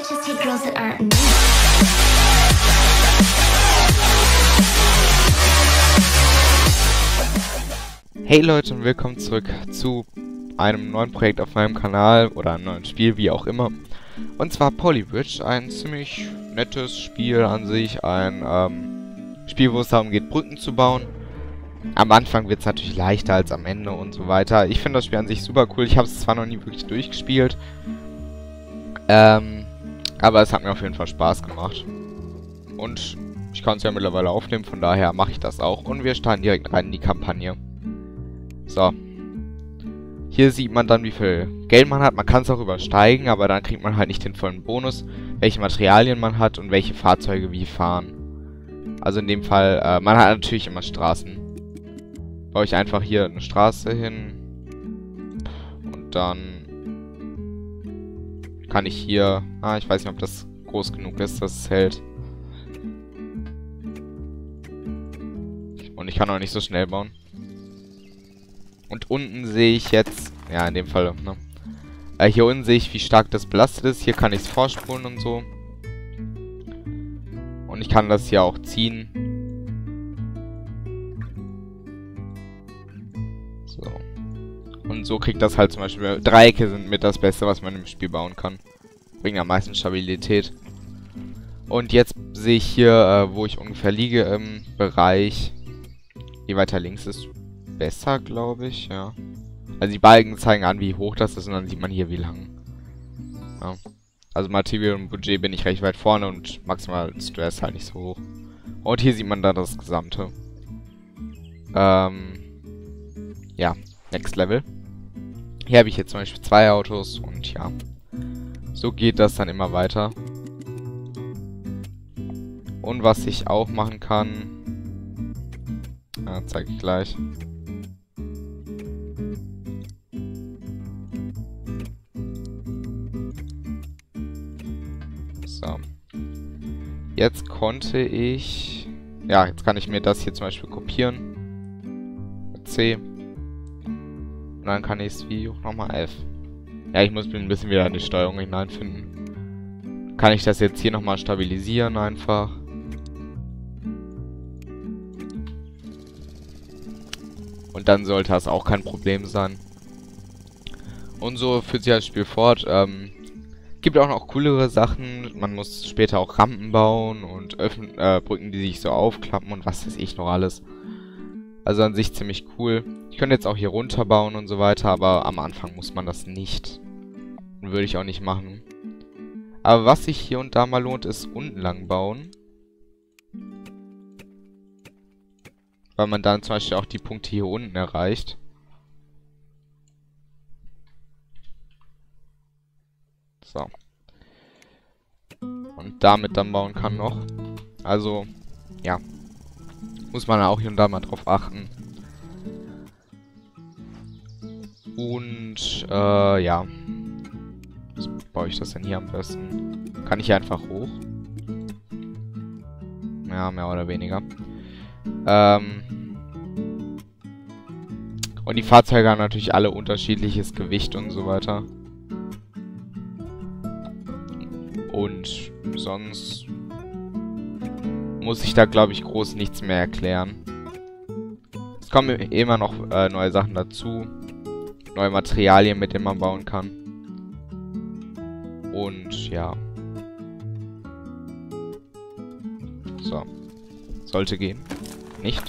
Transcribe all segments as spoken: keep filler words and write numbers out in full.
just take girls that aren't me. Hey Leute und willkommen zurück zu einem neuen Projekt auf meinem Kanal oder einem neuen Spiel, wie auch immer. Und zwar Polybridge, ein ziemlich nettes Spiel an sich, ein ähm, Spiel, wo es darum geht, Brücken zu bauen. Am Anfang wird es natürlich leichter als am Ende und so weiter. Ich finde das Spiel an sich super cool. Ich habe es zwar noch nie wirklich durchgespielt, ähm, aber es hat mir auf jeden Fall Spaß gemacht. Und ich kann es ja mittlerweile aufnehmen, von daher mache ich das auch. Und wir starten direkt rein in die Kampagne. So. Hier sieht man dann, wie viel Geld man hat. Man kann es auch übersteigen, aber dann kriegt man halt nicht den vollen Bonus, welche Materialien man hat und welche Fahrzeuge wie fahren. Also in dem Fall, äh, man hat natürlich immer Straßen. Baue ich einfach hier eine Straße hin. Und dann kann ich hier... Ah, ich weiß nicht, ob das groß genug ist, dass es hält. Und ich kann auch nicht so schnell bauen. Und unten sehe ich jetzt... Ja, in dem Fall, ne? Äh, hier unten sehe ich, wie stark das belastet ist. Hier kann ich es vorspulen und so. Und ich kann das hier auch ziehen. So. Und so kriegt das halt zum Beispiel... Dreiecke sind mit das Beste, was man im Spiel bauen kann. Bringen am meisten Stabilität. Und jetzt sehe ich hier, äh, wo ich ungefähr liege im Bereich. Je weiter links ist besser, glaube ich, ja. Also die Balken zeigen an, wie hoch das ist und dann sieht man hier, wie lang. Ja. Also Material und Budget bin ich recht weit vorne und maximal Stress halt nicht so hoch. Und hier sieht man dann das Gesamte. Ähm, ja, Next Level. Hier habe ich jetzt zum Beispiel zwei Autos und ja, so geht das dann immer weiter. Und was ich auch machen kann, ja, zeige ich gleich. So. Jetzt konnte ich... Ja, jetzt kann ich mir das hier zum Beispiel kopieren. Mit C. Und dann kann ich es wie nochmal F. Ja, ich muss mir ein bisschen wieder in die Steuerung hineinfinden. Kann ich das jetzt hier nochmal stabilisieren einfach. Und dann sollte das auch kein Problem sein. Und so führt sich das Spiel fort. Ähm, gibt auch noch coolere Sachen. Man muss später auch Rampen bauen und öffnen, äh, Brücken, die sich so aufklappen und was weiß ich noch alles. Also an sich ziemlich cool. Ich könnte jetzt auch hier runter bauen und so weiter, aber am Anfang muss man das nicht. Würde ich auch nicht machen. Aber was sich hier und da mal lohnt, ist unten lang bauen. Weil man dann zum Beispiel auch die Punkte hier unten erreicht. So. Und damit dann bauen kann noch. Also, ja. Muss man auch hier und da mal drauf achten. Und, äh, ja. Was baue ich das denn hier am besten? Kann ich hier einfach hoch? Ja, mehr oder weniger. Ähm. Und die Fahrzeuge haben natürlich alle unterschiedliches Gewicht und so weiter. Und sonst muss ich da, glaube ich, groß nichts mehr erklären. Es kommen immer noch äh, neue Sachen dazu. Neue Materialien, mit denen man bauen kann. Und ja. So. Sollte gehen. Nicht?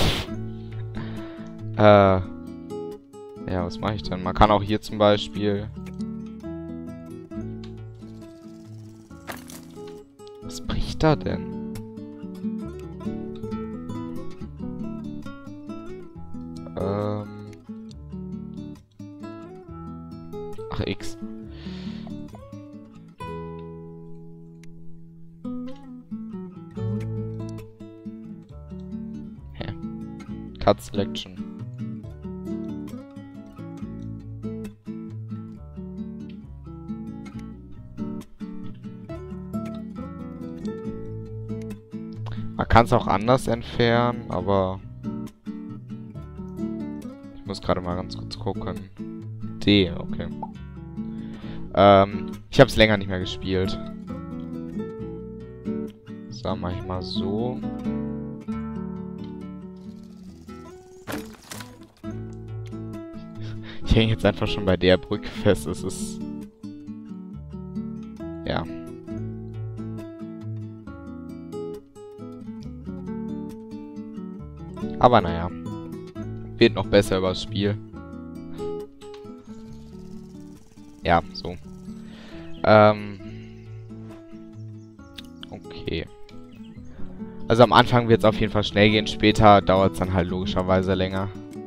äh. Ja, was mache ich denn? Man kann auch hier zum Beispiel... Was bricht da denn? Ähm... Ach, X. Hä? Cut Selection. Man kann es auch anders entfernen, aber ich muss gerade mal ganz kurz gucken. D, okay. Ähm, ich habe es länger nicht mehr gespielt. So, mach ich mal so. Ich hänge jetzt einfach schon bei der Brücke fest. Es ist... Ja. Aber naja. Wird noch besser übers Spiel. Ja, so. Ähm. Okay. Also am Anfang wird es auf jeden Fall schnell gehen. Später dauert es dann halt logischerweise länger.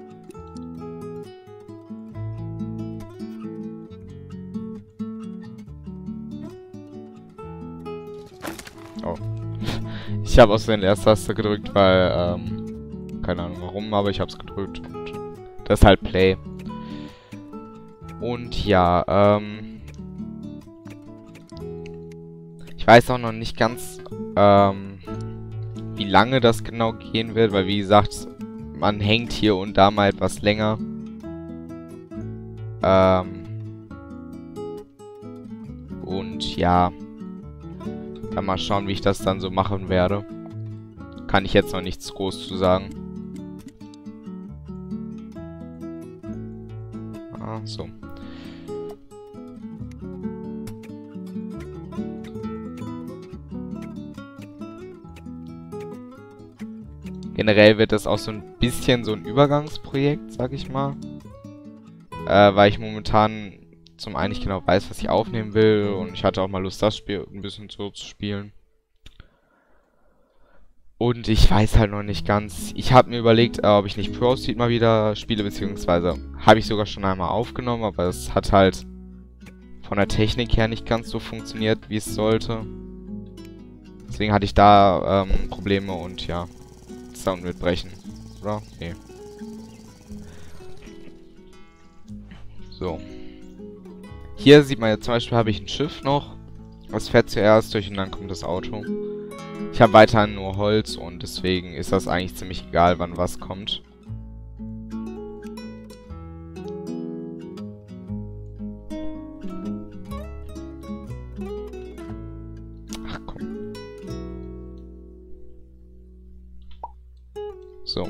Oh. Ich habe aus der Leertaste gedrückt, weil, ähm, keine Ahnung warum, aber ich habe es gedrückt. Und das ist halt Play. Und ja, ähm, ich weiß auch noch nicht ganz, ähm, wie lange das genau gehen wird, weil wie gesagt, man hängt hier und da mal etwas länger. Ähm, und ja, dann mal schauen, wie ich das dann so machen werde. Kann ich jetzt noch nichts groß zu sagen. Ah, so. Generell wird das auch so ein bisschen so ein Übergangsprojekt, sag ich mal. Äh, weil ich momentan zum einen nicht genau weiß, was ich aufnehmen will. Und ich hatte auch mal Lust, das Spiel ein bisschen so zu spielen. Und ich weiß halt noch nicht ganz. Ich habe mir überlegt, äh, ob ich nicht Pro Street mal wieder spiele, beziehungsweise habe ich sogar schon einmal aufgenommen, aber es hat halt von der Technik her nicht ganz so funktioniert, wie es sollte. Deswegen hatte ich da ähm, Probleme und ja, Sound wird brechen. Oder? Nee. So. Hier sieht man jetzt zum Beispiel, habe ich ein Schiff noch. Das fährt zuerst durch und dann kommt das Auto. Ich habe weiterhin nur Holz und deswegen ist das eigentlich ziemlich egal, wann was kommt. Ach komm. So.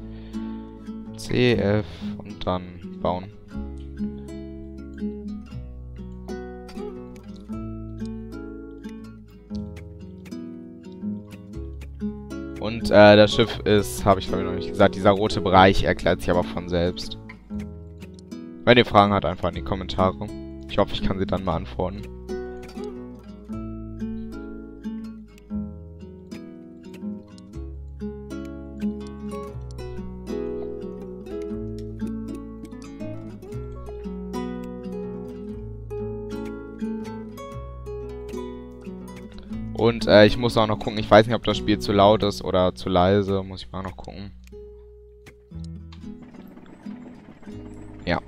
C, F und dann bauen. Und äh, das Schiff ist, habe ich glaube ich noch nicht gesagt, dieser rote Bereich erklärt sich aber von selbst. Wenn ihr Fragen habt, einfach in die Kommentare. Ich hoffe, ich kann sie dann beantworten. Und äh, ich muss auch noch gucken, ich weiß nicht, ob das Spiel zu laut ist oder zu leise, muss ich mal noch gucken. Ja.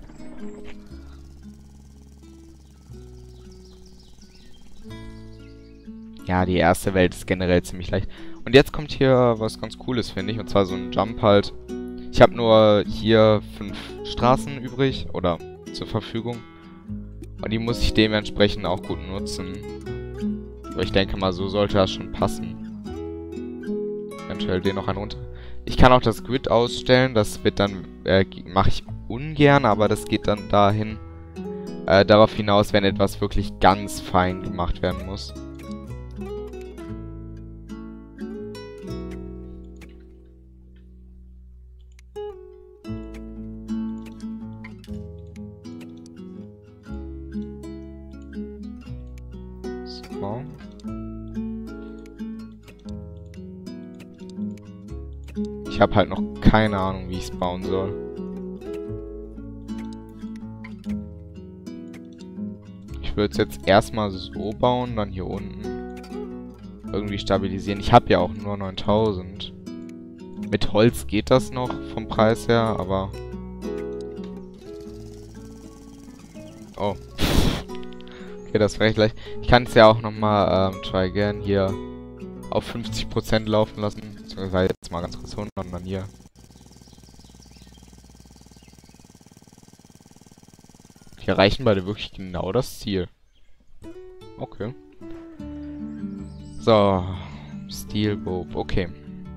Ja, die erste Welt ist generell ziemlich leicht. Und jetzt kommt hier was ganz Cooles, finde ich, und zwar so ein Jump halt. Ich habe nur hier fünf Straßen übrig, oder zur Verfügung. Und die muss ich dementsprechend auch gut nutzen. Aber ich denke mal, so sollte das schon passen. Eventuell den noch einen runter. Ich kann auch das Grid ausstellen. Das wird dann, äh, mache ich ungern, aber das geht dann dahin. Äh, darauf hinaus, wenn etwas wirklich ganz fein gemacht werden muss. So. Ich habe halt noch keine Ahnung, wie ich es bauen soll. Ich würde es jetzt erstmal so bauen, dann hier unten irgendwie stabilisieren. Ich habe ja auch nur neuntausend. Mit Holz geht das noch vom Preis her, aber... Oh. Okay, das wäre gleich. Ich kann es ja auch nochmal ähm, try again hier auf fünfzig Prozent laufen lassen. Beziehungsweise jetzt mal ganz kurz hundert und dann hier. Wir erreichen beide wirklich genau das Ziel. Okay. So. Steelboat, okay.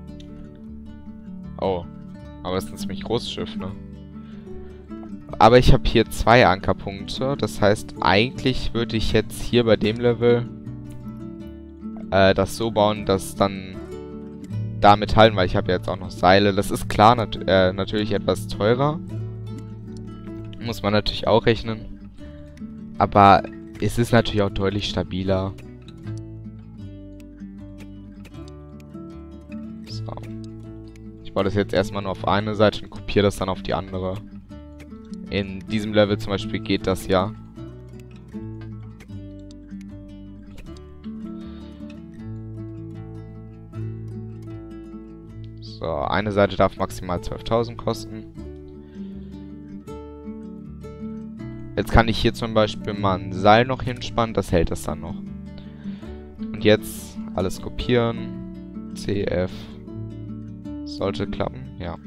Oh, aber es ist ein ziemlich großes Schiff, ne? Aber ich habe hier zwei Ankerpunkte. Das heißt, eigentlich würde ich jetzt hier bei dem Level äh, das so bauen, dass dann damit halten, weil ich habe ja jetzt auch noch Seile. Das ist klar, nat äh, natürlich etwas teurer. Muss man natürlich auch rechnen. Aber es ist natürlich auch deutlich stabiler. So. Ich baue das jetzt erstmal nur auf eine Seite und kopiere das dann auf die andere. In diesem Level zum Beispiel geht das ja. So, eine Seite darf maximal zwölftausend kosten. Jetzt kann ich hier zum Beispiel mal ein Seil noch hinspannen, das hält das dann noch. Und jetzt alles kopieren. C F. Sollte klappen, ja.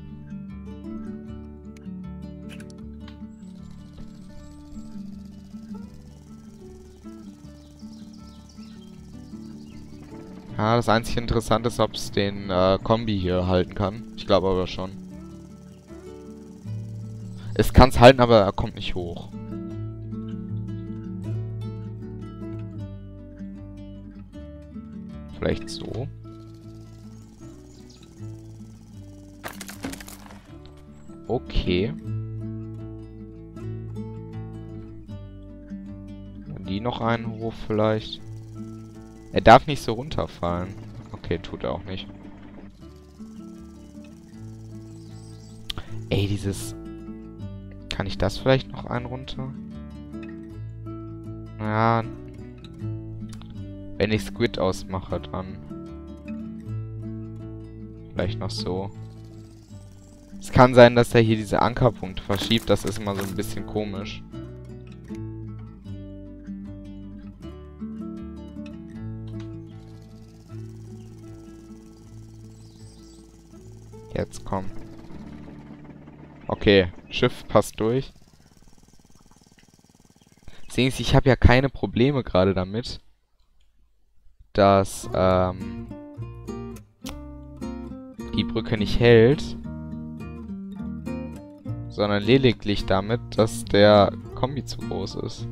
Ja, das einzige Interessante ist, ob es den äh, Kombi hier halten kann. Ich glaube aber schon. Es kann es halten, aber er kommt nicht hoch. Vielleicht so. Okay. Die noch einen hoch vielleicht. Er darf nicht so runterfallen. Okay, tut er auch nicht. Ey, dieses... Kann ich das vielleicht noch einen runter? Ja. Wenn ich Squid ausmache, dann... Vielleicht noch so. Es kann sein, dass er hier diese Ankerpunkte verschiebt. Das ist immer so ein bisschen komisch. Jetzt komm. Okay, Schiff passt durch. Sehen Sie, ich habe ja keine Probleme gerade damit, dass ähm, die Brücke nicht hält, sondern lediglich damit, dass der Kombi zu groß ist.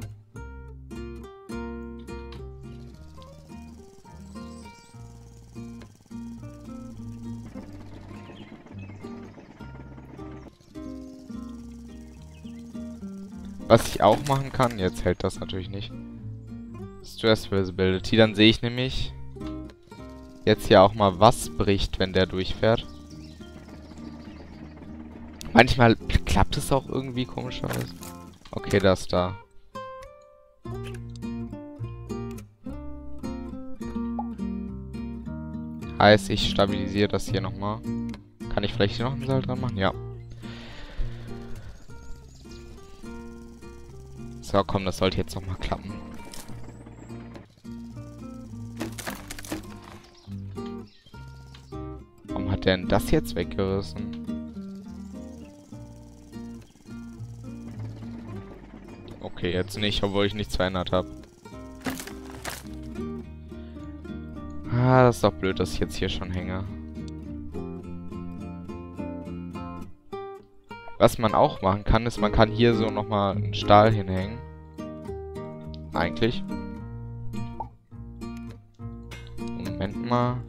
Was ich auch machen kann, jetzt hält das natürlich nicht. Stress Visibility, dann sehe ich nämlich jetzt hier auch mal, was bricht, wenn der durchfährt. Manchmal klappt es auch irgendwie komischerweise. Okay, das da. Heißt, ich stabilisiere das hier nochmal. Kann ich vielleicht hier noch ein Seil dran machen? Ja. So, komm, das sollte jetzt nochmal klappen. Warum hat der denn das jetzt weggerissen? Okay, jetzt nicht, obwohl ich nichts verändert habe. Ah, das ist doch blöd, dass ich jetzt hier schon hänge. Was man auch machen kann, ist, man kann hier so nochmal einen Stahl hinhängen. Eigentlich. Moment mal.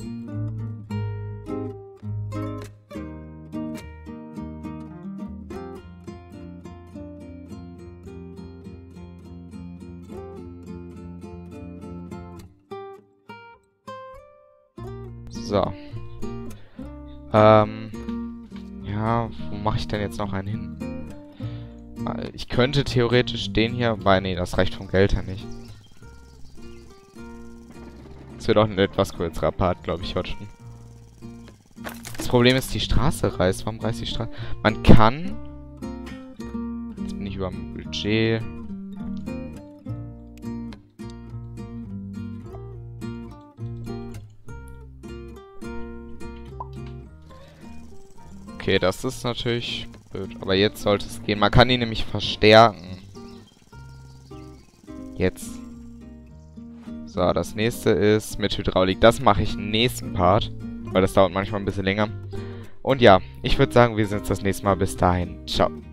So. Ähm. Ja, wo mache ich denn jetzt noch einen hin? Ich könnte theoretisch den hier... Weil, nee, das reicht vom Geld her nicht. Das wird auch ein etwas kürzerer Part, glaube ich, heute schon. Das Problem ist, die Straße reißt. Warum reißt die Straße? Man kann... Jetzt bin ich über dem Budget... Okay, das ist natürlich blöd. Aber jetzt sollte es gehen. Man kann ihn nämlich verstärken. Jetzt. So, das nächste ist mit Hydraulik. Das mache ich im nächsten Part, weil das dauert manchmal ein bisschen länger. Und ja, ich würde sagen, wir sehen uns das nächste Mal. Bis dahin. Ciao.